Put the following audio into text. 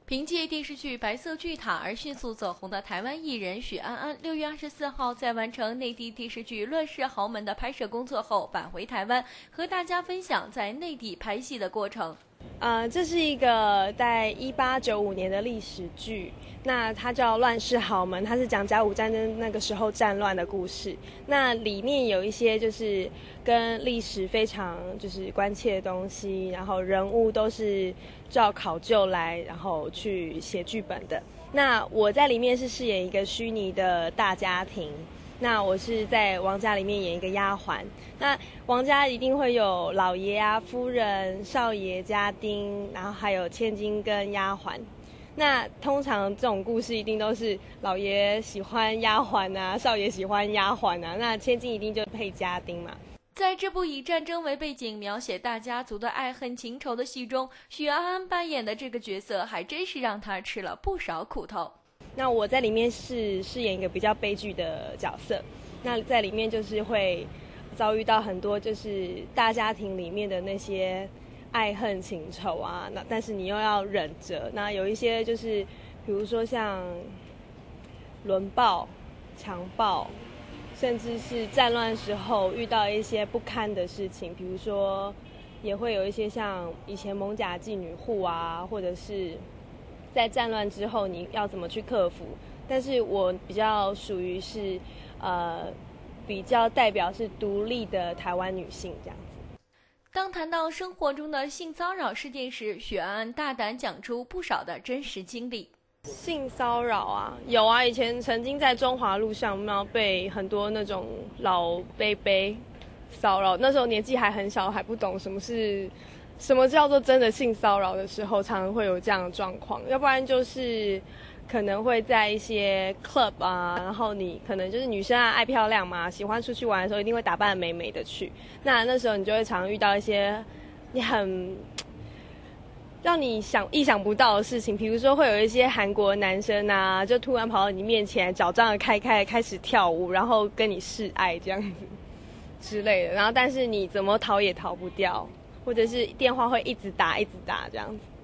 凭借电视剧《白色巨塔》而迅速走红的台湾艺人许安安，6月24号在完成内地电视剧《乱世豪门》的拍摄工作后，返回台湾，和大家分享在内地拍戏的过程。 这是一个在1895年的历史剧，那它叫《乱世豪门》，它是讲甲午战争那个时候战乱的故事。那里面有一些就是跟历史非常就是关切的东西，然后人物都是照考究来，然后去写剧本的。那我在里面是饰演一个虚拟的大家庭。那我是在王家里面演一个丫鬟，那王家一定会有老爷啊、夫人、少爷、家丁，然后还有千金跟丫鬟。那通常这种故事一定都是老爷喜欢丫鬟啊，少爷喜欢丫鬟啊，那千金一定就配家丁嘛。 在这部以战争为背景描写大家族的爱恨情仇的戏中，许安安扮演的这个角色还真是让她吃了不少苦头。 那我在里面是饰演一个比较悲剧的角色，那在里面就是会遭遇到很多就是大家庭里面的那些爱恨情仇啊，那但是你又要忍着。那有一些就是比如说像轮暴、强暴，甚至是战乱时候遇到一些不堪的事情，比如说也会有一些像以前艋舺妓女户啊，或者是在战乱之后你要怎么去克服。但是我比较属于是比较代表是独立的台湾女性这样子。 当谈到生活中的性骚扰事件时，许安安大胆讲出不少的真实经历。 性骚扰啊，有啊，以前曾经在中华路上被很多那种老伯伯骚扰，那时候年纪还很小，还不懂什么叫做真的性骚扰的时候，常常会有这样的状况。要不然就是可能会在一些 club 啊，然后你可能就是女生啊，爱漂亮嘛，喜欢出去玩的时候一定会打扮得美美的去。那时候你就会常遇到一些你很让你意想不到的事情，比如说会有一些韩国男生啊，就突然跑到你面前，脚张得开开始跳舞，然后跟你示爱这样子之类的。然后但是你怎么逃也逃不掉。或者是电话会一直打这样子。